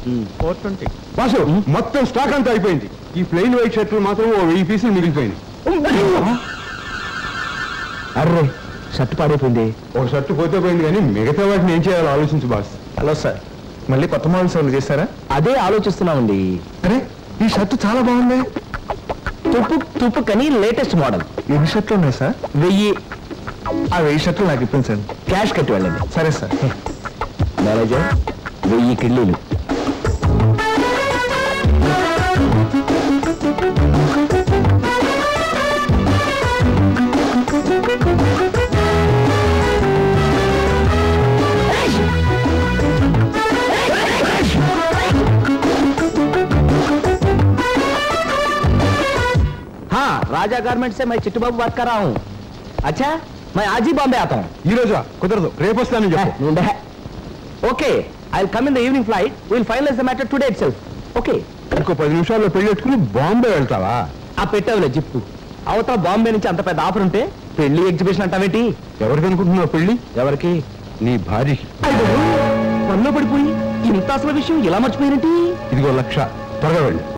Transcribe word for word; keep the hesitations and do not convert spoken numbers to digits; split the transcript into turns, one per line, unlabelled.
Four twenty
boss మొత్తం stock అంతా అయిపోయింది. ఈ ప్లెయిన్ వైట్ షర్ట్లు మాత్రం ఓ వెయ్యి పీసులు మిగిలిపోయింది.
అర్రే షర్ట్ పాడైపోయింది.
ఒక షర్ట్ పోతే పోయింది కానీ మిగతా వాటిని ఏం చేయాలో ఆలోచించు బాస్.
హలో సార్, మళ్ళీ కొత్త మోడల్స్ ఏమైనా చేస్తారా? అదే ఆలోచిస్తున్నామండి. అరే ఈ షర్ట్ చాలా బాగుంది. తుప్పు తుప్పు కానీ లేటెస్ట్ మోడల్. ఎన్ని షర్ట్లు ఉన్నాయి సార్? వెయ్యి. ఆ వెయ్యి షర్ట్లు నాకు ఇప్పించండి. క్యాష్ కట్టి వెళ్ళండి. సరే సార్. మేనేజర్ వెయ్యి కిళ్ళీలు. राजा गारमेंट से मैं चिट्टू बाबू बात कर रहा हूँ. अच्छा मैं आज ही बॉम्बे आता हूँ.
ఈ రోజా కుదరదు, రేపు వస్తానని చెప్పు.
Okay I will come in the evening flight. We will finalise the matter today itself. Okay
ఇంకో పది నిమిషాల్లో పెళ్లి పెట్టుకుని బాంబే వెళ్తావా?
ఆ పెట్టావులే జిప్పు. అవతల బాంబే నుంచి అంత పెద్ద ఆఫర్ ఉంటే పెళ్లి ఎగ్జిబిషన్ అంటావేంటి?
ఎవరికి అనుకుంటున్నావు పెళ్లి?
ఎవరికి?
నీ భార్యకి.
పనిలో పడిపోయి ఇంత అసలు విషయం ఇలా మర్చిపోయినట్టి.
ఇదిగో లక్ష, త్వరగా వెళ్ళి.